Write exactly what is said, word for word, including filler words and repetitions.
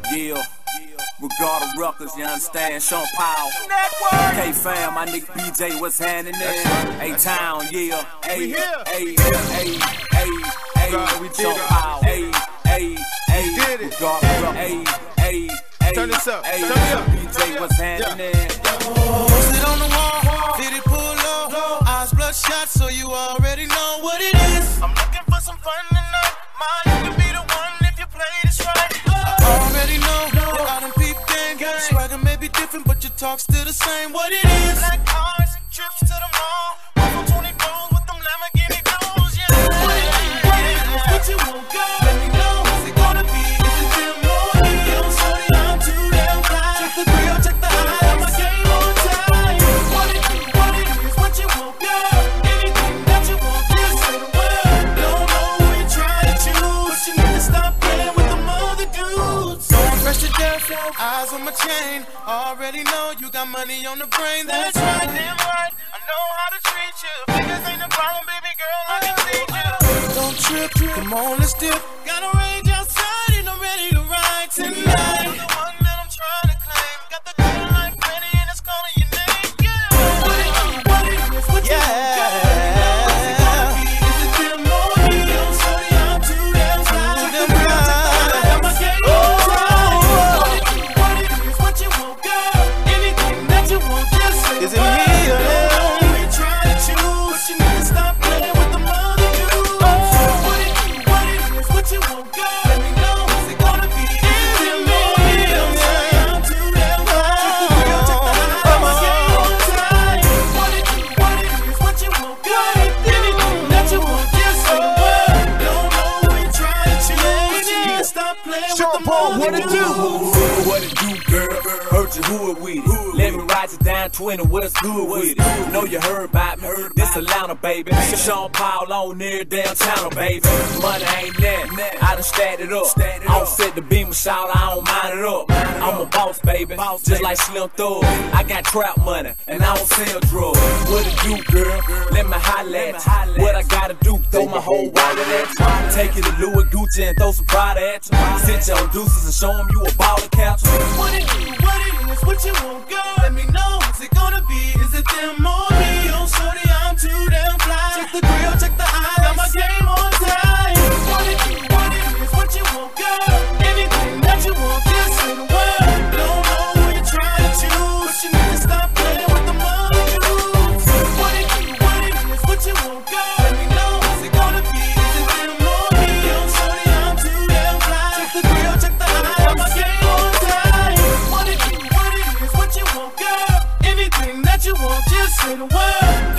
Yeah, regardless of ruckus, you understand? Sean Powell, K fam, my nigga B J, what's happening there? A town, yeah, A, A, A, A, A, Sean Powell, A, A, A, regardless of A, A, A, turn this up, A, turn it up. B J, what's happening there? Posted on the wall, did it pull low? Eyes bloodshot, so you already know what it is. I'm looking for some fun tonight. Mine can be the one if you play this right. I already know, you out and peep game. Swagger may be different, but your talk still the same. What it is? Black cars, trips to the mall, Apple twenty-fours with them Lamborghini doors. Yeah. What it is? What it is? What you want, girl? Let me know. What's it gonna be? Is it them or me? I'm sorry, I'm too damn fly. Check the grill, check the eye, I'm a game on time. What it is? What it is? What you want, girl? Anything that you want, just say the word. Don't know who you trying to choose, but you need to stop playing with them other dudes. So I'm fresh to death, eyes on my chain. Already know you got money on the brain. That's right, damn right. I know how to treat you. Figures ain't a problem, baby girl. I can teach you. Don't trip, come on, let's dip. Got a range outside and I'm ready to ride tonight. You're the one that I'm trying to claim. Got the girl like Freddie and it's calling your name. Yeah. What it is? What it is? What you want, girl? What's it gonna be? Is it them or me? I'm sorry, I'm too damn fly. Check the girl, check the eye, I'm a game on time. What it is? What it is? What you want, girl? Anything that you want, just say Is it me or them? you trying to choose, but you need to stop playing with the mother dudes. What it is? What it is? What you want, girl? Let me know. What's it gonna be? Is it them or me? I'm sorry, I'm too damn fly. Check the grill, check the eye, I'm a game on time. What it is? What it is? What you want, girl? Anything that you want, just say the word. Don't know who you trying to choose, but you need to stop playing with the mother What it do? dudes. What it do, girl? Heard you who it with it. Let me ride you down twenty, what's good with it? Know you heard about me, this Atlanta, baby. Sean Powell on there, downtown, baby. Money ain't that, I done stacked it up. I don't set the beam shout, I don't mind it up. I'm a boss, baby, just like Slim Thug. I got trap money, and I don't sell drugs. What it do, girl? Let me holla at you. What I gotta do, throw my whole wallet at you. Take you to Louis Gucci and throw some Prada at you. Sit your deuces and show them you a baller capture. What it is? What it is? What you want, girl? Let me know. What's it gonna be? Is it them or me? Oh, shorty, I'm too damn fly. Check the grill, check the eye, got my game on time. What it is? What it is? What you want, girl? Anything that you want, just say the word. Don't know who you trying to choose, but you need to stop playing with the mother dudes. What it is? What it is? What you want, girl? Let me know. What's it gonna be? Is it them or me? Oh, shorty, I'm too damn fly. Check the grill, check the eye, got my game on time. What it is? What it is? What you want, girl? Anything that you want, just say the word.